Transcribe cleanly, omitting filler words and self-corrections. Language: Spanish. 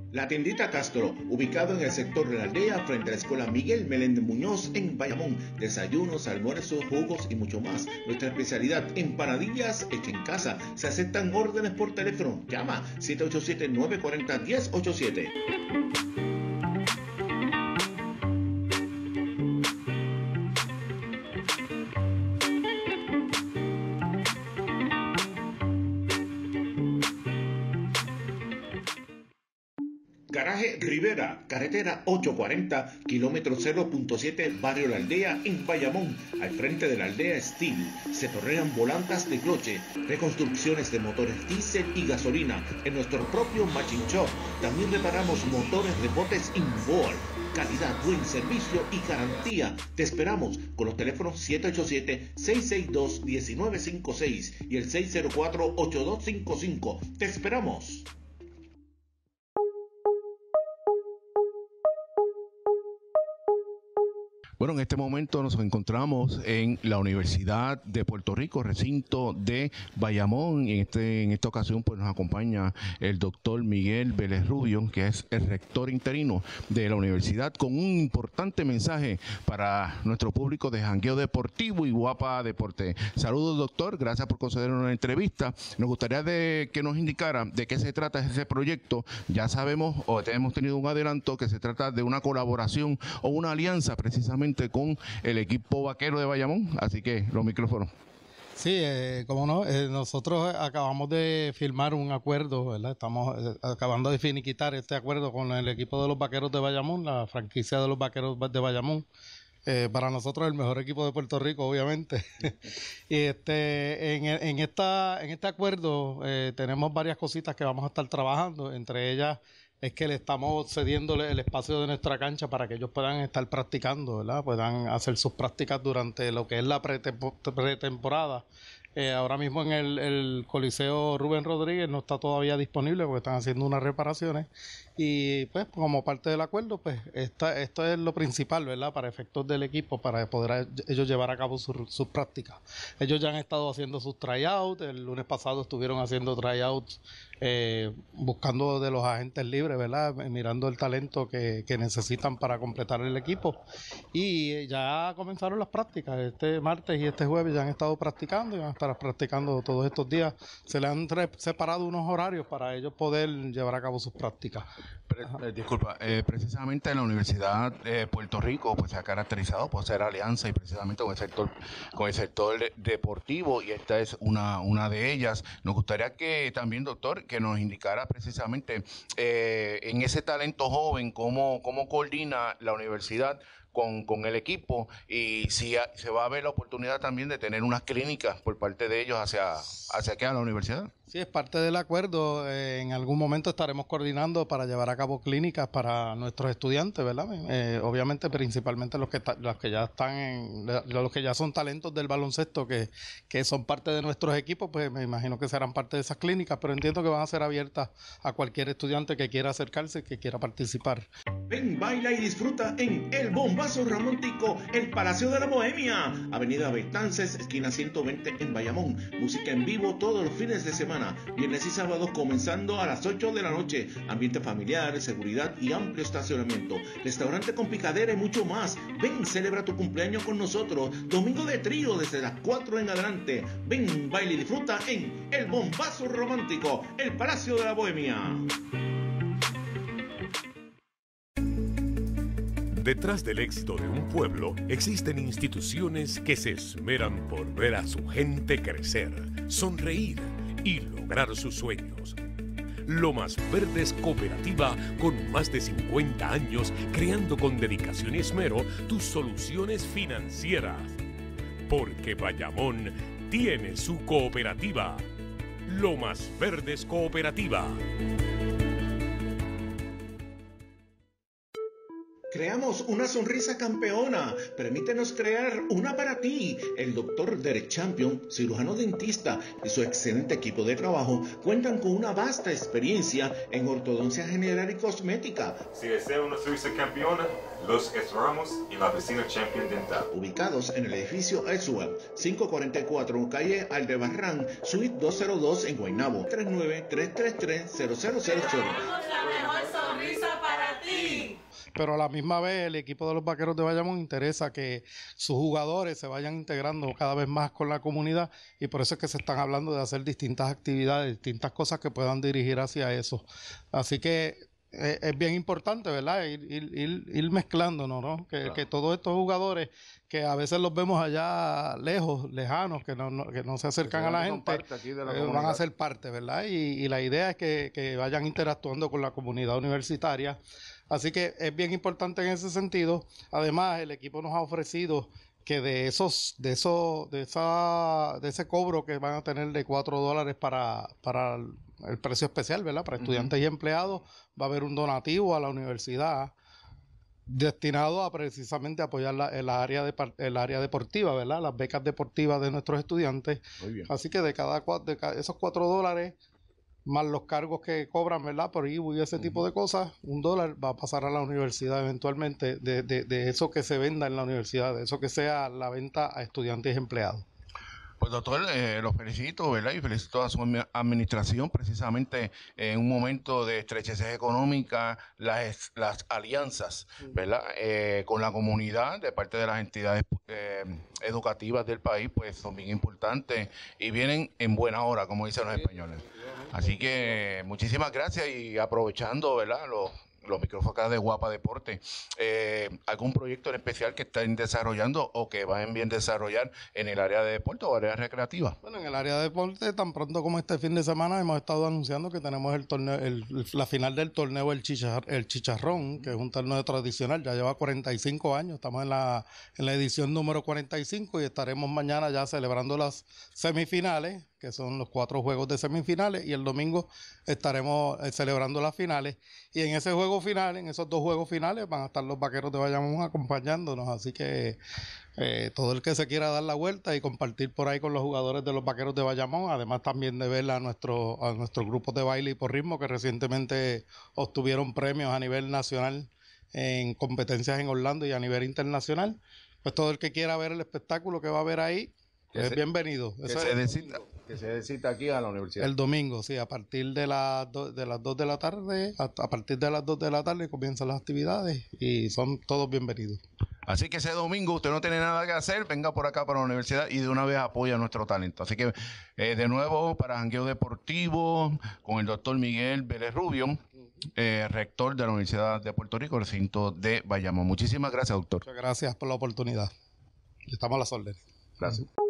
La tiendita Castro, ubicado en el sector de la aldea frente a la escuela Miguel Meléndez Muñoz en Bayamón. Desayunos, almuerzos, jugos y mucho más. Nuestra especialidad, empanadillas hechas en casa. Se aceptan órdenes por teléfono. Llama 787-940-1087. Garaje Rivera, carretera 840, kilómetro 0.7, barrio La Aldea, en Bayamón, al frente de la aldea Steel. Se tornean volantas de cloche, reconstrucciones de motores diésel y gasolina en nuestro propio machine shop. También reparamos motores de botes inboard. Calidad, buen servicio y garantía. Te esperamos con los teléfonos 787-662-1956 y el 604-8255. Te esperamos. Bueno, en este momento nos encontramos en la Universidad de Puerto Rico, recinto de Bayamón. Y en esta ocasión pues nos acompaña el doctor Miguel Vélez Rubio, que es el rector interino de la universidad, con un importante mensaje para nuestro público de jangueo deportivo y Guapa Deporte. Saludos, doctor, gracias por concedernos una entrevista. Nos gustaría que nos indicara de qué se trata ese proyecto. Ya sabemos, o hemos tenido un adelanto, que se trata de una colaboración o una alianza precisamente con el equipo vaquero de Bayamón, así que los micrófonos. Sí, cómo no, nosotros acabamos de firmar un acuerdo, ¿verdad? Estamos acabando de finiquitar este acuerdo con el equipo de los Vaqueros de Bayamón, la franquicia de los Vaqueros de Bayamón. Para nosotros el mejor equipo de Puerto Rico, obviamente. Y en este acuerdo tenemos varias cositas que vamos a estar trabajando, entre ellas es que le estamos cediéndole el espacio de nuestra cancha para que ellos puedan estar practicando, ¿verdad? Puedan hacer sus prácticas durante lo que es la pretemporada. Ahora mismo en el Coliseo Rubén Rodríguez no está todavía disponible porque están haciendo unas reparaciones y pues como parte del acuerdo pues esto es lo principal, ¿verdad? Para efectos del equipo, para poder ellos llevar a cabo sus prácticas. Ellos ya han estado haciendo sus tryouts, el lunes pasado estuvieron haciendo tryouts buscando de los agentes libres, ¿verdad? Mirando el talento que necesitan para completar el equipo y ya comenzaron las prácticas. Este martes y este jueves ya han estado practicando y van a estar practicando todos estos días. Se le han separado unos horarios para ellos poder llevar a cabo sus prácticas. Disculpa, precisamente en la Universidad de Puerto Rico pues se ha caracterizado por ser alianza y precisamente con el sector deportivo, y esta es una de ellas. Nos gustaría que también, doctor, que nos indicara precisamente en ese talento joven, cómo coordina la universidad con el equipo, y si se va a ver la oportunidad también de tener unas clínicas por parte de ellos hacia aquí a la universidad. Sí, es parte del acuerdo. En algún momento estaremos coordinando para llevar a cabo clínicas para nuestros estudiantes, ¿verdad? Obviamente, principalmente los que ya son talentos del baloncesto, que son parte de nuestros equipos, pues me imagino que serán parte de esas clínicas, pero entiendo que van a ser abiertas a cualquier estudiante que quiera acercarse, que quiera participar. Ven, baila y disfruta en El Bombazo Romántico, el Palacio de la Bohemia, Avenida Betances, esquina 120 en Bayamón. Música en vivo todos los fines de semana, viernes y sábados comenzando a las 8 de la noche. Ambiente familiar, seguridad y amplio estacionamiento. Restaurante con picadera y mucho más. Ven, celebra tu cumpleaños con nosotros. Domingo de trío desde las 4 en adelante. Ven, baila y disfruta en El Bombazo Romántico, el Palacio de la Bohemia. Detrás del éxito de un pueblo existen instituciones que se esmeran por ver a su gente crecer, sonreír y lograr sus sueños. Lomas Verdes Cooperativa, con más de 50 años creando con dedicación y esmero tus soluciones financieras. Porque Bayamón tiene su cooperativa. Lomas Verdes Cooperativa. Creamos una sonrisa campeona. Permítenos crear una para ti. El doctor Derek Champion, cirujano dentista, y su excelente equipo de trabajo cuentan con una vasta experiencia en ortodoncia general y cosmética. Si desea una sonrisa campeona, los esperamos en la oficina Champion Dental. Ubicados en el edificio Edgewell, 544 calle Aldebarrán, suite 202 en Guaynabo, 39-333-0000. pero a la misma vez el equipo de los Vaqueros de Bayamón interesa que sus jugadores se vayan integrando cada vez más con la comunidad, y por eso es que se están hablando de hacer distintas actividades, distintas cosas que puedan dirigir hacia eso. Así que es bien importante, ¿verdad? Ir mezclándonos, ¿no? Que todos estos jugadores que a veces los vemos allá lejos, lejanos, que no se acercan a la gente, van a ser parte, ¿verdad? Y la idea es que vayan interactuando con la comunidad universitaria. Así que es bien importante en ese sentido. Además, el equipo nos ha ofrecido que de ese cobro que van a tener de $4 para el precio especial, ¿verdad? Para estudiantes y empleados, va a haber un donativo a la universidad destinado a precisamente apoyar el área deportiva, ¿verdad? Las becas deportivas de nuestros estudiantes. Muy bien. Así que de esos $4 más los cargos que cobran, ¿verdad? Por IBU y ese tipo de cosas, $1 va a pasar a la universidad eventualmente de eso que se venda en la universidad, de eso que sea la venta a estudiantes y empleados. Pues doctor, los felicito, ¿verdad? Y felicito a su administración, precisamente en un momento de estrechez económica, las alianzas, ¿verdad? Con la comunidad, de parte de las entidades educativas del país, pues son bien importantes y vienen en buena hora, como dicen los españoles. Así que muchísimas gracias, y aprovechando, ¿verdad?, los micrófonos acá de Guapa Deporte, ¿algún proyecto en especial que estén desarrollando o que vayan bien desarrollar en el área de deporte o área recreativa? Bueno, en el área de deporte, tan pronto como este fin de semana hemos estado anunciando que tenemos el torneo, la final del torneo el Chicharrón, que es un torneo tradicional, ya lleva 45 años, estamos en la edición número 45 y estaremos mañana ya celebrando las semifinales, que son los 4 juegos de semifinales, y el domingo estaremos celebrando las finales, y en ese juego final, en esos 2 juegos finales, van a estar los Vaqueros de Bayamón acompañándonos, así que todo el que se quiera dar la vuelta y compartir por ahí con los jugadores de los Vaqueros de Bayamón, además también de ver a nuestros grupos de baile y porrismo que recientemente obtuvieron premios a nivel nacional en competencias en Orlando y a nivel internacional, pues todo el que quiera ver el espectáculo que va a haber ahí, es bienvenido. Que se decita aquí a la universidad. El domingo, sí, a partir de las 2 de la tarde, a partir de las 2 de la tarde comienzan las actividades y son todos bienvenidos. Así que ese domingo usted no tiene nada que hacer, venga por acá para la universidad y de una vez apoya nuestro talento. Así que de nuevo para Jangueo Deportivo con el doctor Miguel Vélez Rubio, rector de la Universidad de Puerto Rico, recinto de Bayamón. Muchísimas gracias, doctor. Muchas gracias por la oportunidad. Estamos a las órdenes. Gracias.